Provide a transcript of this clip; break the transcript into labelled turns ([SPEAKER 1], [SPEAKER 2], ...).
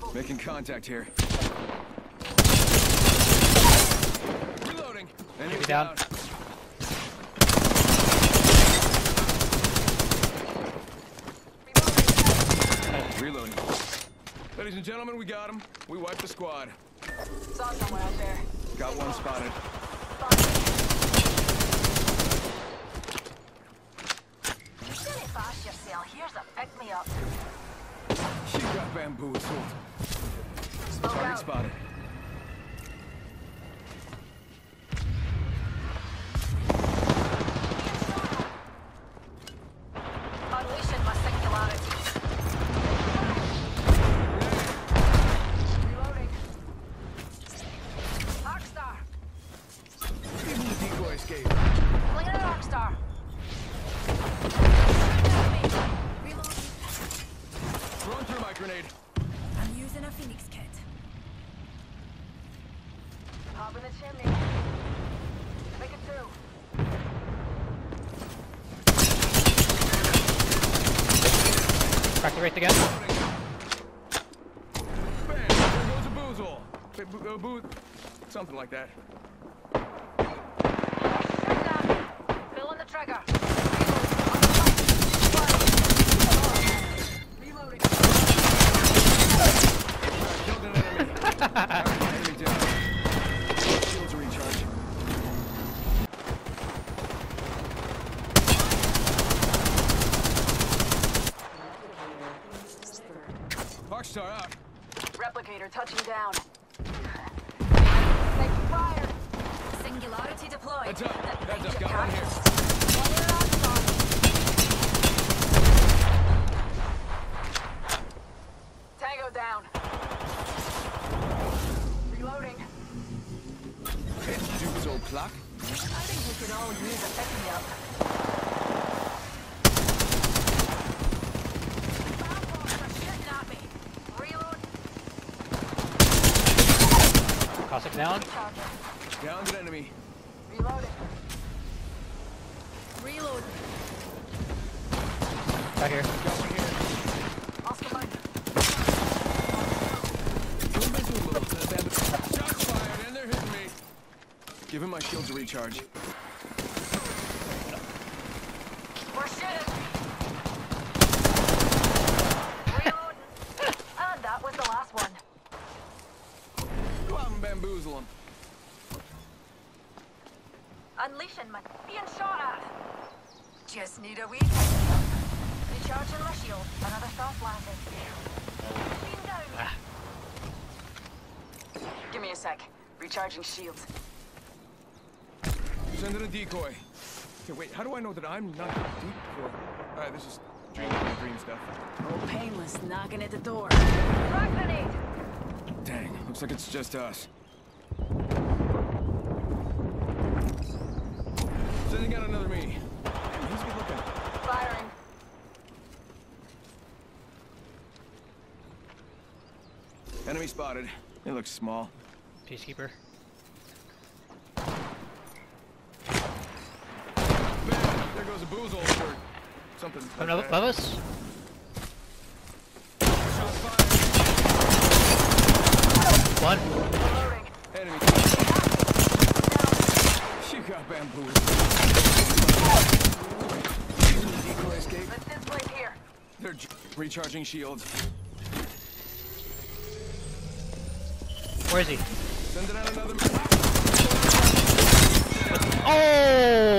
[SPEAKER 1] Making contact here. Reloading. Enemy
[SPEAKER 2] down.
[SPEAKER 1] Reloading. Ladies and gentlemen, we got him. We wiped the squad.
[SPEAKER 3] Saw someone out there.
[SPEAKER 1] Got one spotted.
[SPEAKER 3] Silly fast yourself. Here's a pick-me-up.
[SPEAKER 1] She got bamboozled.
[SPEAKER 3] Smoke
[SPEAKER 1] Target
[SPEAKER 3] out.
[SPEAKER 1] spotted.
[SPEAKER 3] Unleashing my singularity. Reloading. Arcstar.
[SPEAKER 1] Even the decoy escaped.
[SPEAKER 3] Flinging an Arcstar. Reloading.
[SPEAKER 1] Throwing through my grenade.
[SPEAKER 3] I'm using a Phoenix kit. Hop in the chimney. Make it through.
[SPEAKER 2] Crack the wraith again.
[SPEAKER 1] Bam! There goes a boozle. Something like that.
[SPEAKER 3] Shoot down. Fill in the trigger. Reloading.
[SPEAKER 1] Killed an enemy. Enemy down. Shields recharge. Arcstar out.
[SPEAKER 3] Replicator touching down. Taking fire. Singularity deployed.
[SPEAKER 1] Heads up. Heads up.
[SPEAKER 3] Major
[SPEAKER 1] Got one here.
[SPEAKER 3] Fire Arcstar. Tango down. Reloading.
[SPEAKER 1] Can't do so, clock.
[SPEAKER 3] I think we could all use a pick-me-up. Bamboos are shooting at me. Reload.
[SPEAKER 2] Cossack down.
[SPEAKER 3] Charger.
[SPEAKER 1] Downed an enemy.
[SPEAKER 3] Reloading. Reload.
[SPEAKER 2] Back here.
[SPEAKER 1] Got one here.
[SPEAKER 3] Oscar Mike.
[SPEAKER 1] Shots fired, and they're hitting me. Give him my shield to recharge.
[SPEAKER 3] We're shooting. Reload. And that was the last one.
[SPEAKER 1] Go out and bamboozle him.
[SPEAKER 3] Unleashing my being shot at. Just need a wee. Recharging my shield. Another soft landing. Beam down. Give me a sec. Recharging shields.
[SPEAKER 1] Sending a decoy. Okay, wait, how do I know that I'm not a decoy? Alright, this is dream stuff.
[SPEAKER 3] Oh, painless knocking at the door. Frag grenade.
[SPEAKER 1] Dang, looks like it's just us. Sending out another me. Damn, he's good looking.
[SPEAKER 3] Firing.
[SPEAKER 1] Enemy spotted. He looks small.
[SPEAKER 2] Peacekeeper.
[SPEAKER 1] Bam! There goes a boozle or something like
[SPEAKER 2] Above
[SPEAKER 1] that.
[SPEAKER 2] us.
[SPEAKER 1] Shots fired.
[SPEAKER 2] One.
[SPEAKER 3] Reloading.
[SPEAKER 1] Enemy. You got bamboozled. Decoy escape.
[SPEAKER 3] Let's display here.
[SPEAKER 1] They're recharging shields.
[SPEAKER 2] Where is he?
[SPEAKER 1] Sending out another.
[SPEAKER 2] Oh!